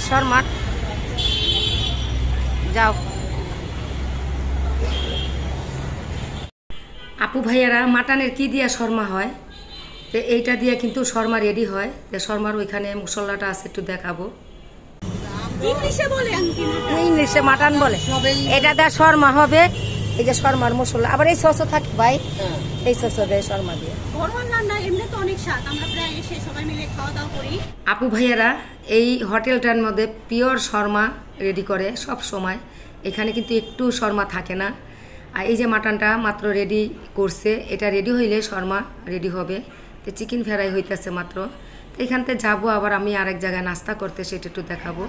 শর্মা যাও। আপু ভাইয়ারা মাটনের কি দিয়া শর্মা হয়, তো এইটা দিয়ে কিন্তু শর্মা রেডি হয়। তো শর্মার ওইখানে মশলাটা আছে, একটু দেখাবো। ইংলিশে মাটন বলে, এটা দেয় শর্মা হবে। এই যে শর্মার মশলা, আবার এই সসও থাকে ভাই, এই সসও দেয় শর্মা দিয়ে। আপু ভাইয়ারা এই হোটেলটার মধ্যে পিওর শর্মা রেডি করে সব সময়। এখানে কিন্তু একটু শর্মা থাকে না। আর এই যে মাটনটা মাত্র রেডি করছে, এটা রেডি হইলে শর্মা রেডি হবে। তো চিকেন ফ্রাই হইতেছে মাত্র। তো এখান থেকে যাবো আবার আমি আরেক জায়গায় নাস্তা করতে, সেটা একটু দেখাবো।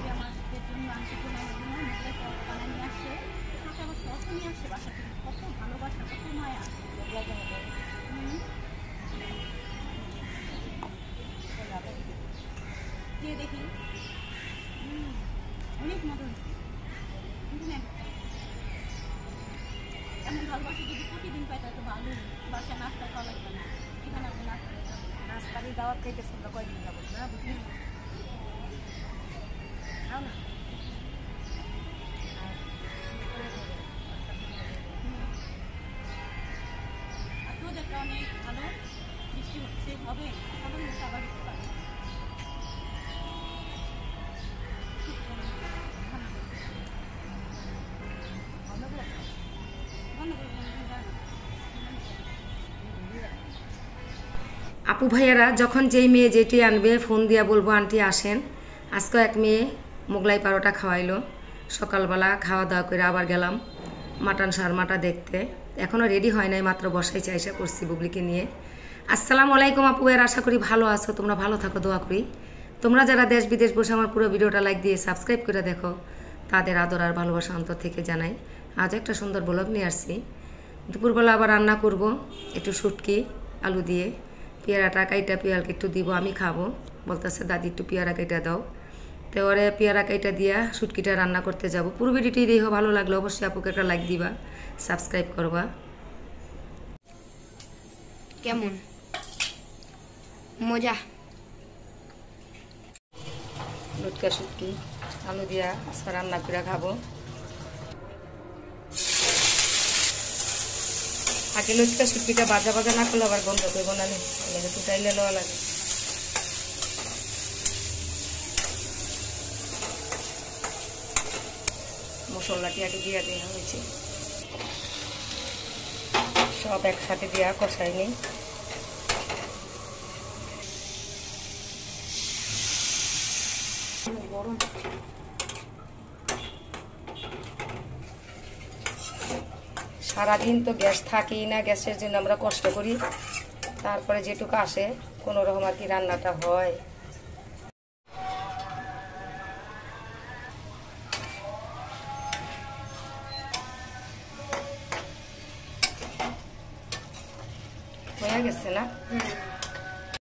আপু ভাইয়ারা যখন যেই মেয়ে যেটি আনবে ফোন দিয়া বলবো আন্টি আসেন। আজকে এক মেয়ে মোগলাই পারোটা খাওয়াইলো, সকালবেলা খাওয়া দাওয়া করে আবার গেলাম মাটন শর্মাটা দেখতে। এখনও রেডি হয় নাই, মাত্র বসাই চাইসা করছি বুবলিকে নিয়ে। আসসালামু আলাইকুম আপু এর, আশা করি ভালো আছো, তোমরা ভালো থাকো দোয়া করি। তোমরা যারা দেশ বিদেশ বসে আমার পুরো ভিডিওটা লাইক দিয়ে সাবস্ক্রাইব করে দেখো, তাদের আদর আর ভালোবাসা অন্তর থেকে জানাই। আজ একটা সুন্দর ব্লগ নিয়ে আসছি। দুপুরবেলা আবার রান্না করব একটু শুটকি আলু দিয়ে। পেয়ারাটা কাইটা পেয়ারাকে একটু দিব, আমি খাবো। বলতেছে দাদি একটু পেয়ারা কাইটা দাও। তো ওরে পেয়ারা কাইটা দিয়া শুটকিটা রান্না করতে যাব। পুরো ভিডিওটি দেখো, ভালো লাগলো অবশ্যই আপুকে একটা লাইক দিবা, সাবস্ক্রাইব করবা। কেমন মজা লুটকা শুটকি আলু দিয়া আজকে রান্না করে খাবো। আগে লুচকা শুটকিটা ভাজা ভাজা না করলে আবার গন্ধ করবো না, ফুটাইলে লওয়া লাগে। মশলাটি আগে দিয়ে দেওয়া হয়েছে, সব একসাথে দেওয়া কষাই নেই। গরম সারাদিন তো গ্যাস থাকেই না, গ্যাসের জন্য আমরা কষ্ট করি। তারপরে যেটুকু আসে কোনো রকম আর কি রান্নাটা হয়। হয়ে গেছে না?